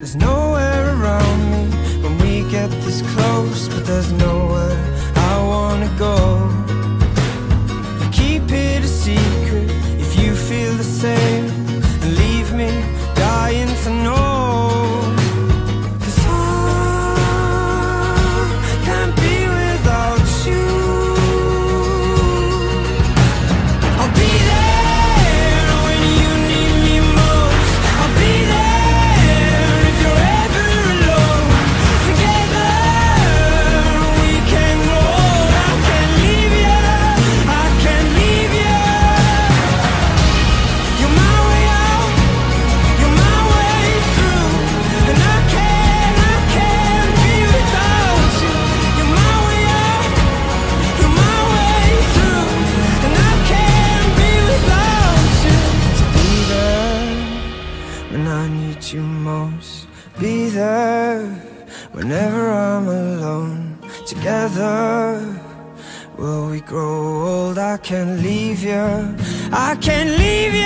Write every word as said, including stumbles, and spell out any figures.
There's nowhere around me when we get this close, but there's nowhere I wanna go. Keep it a secret if you feel the same, and leave me dying to know. When I need you most, be there whenever I'm alone. Together, will we grow old? I can't leave you, I can't leave you.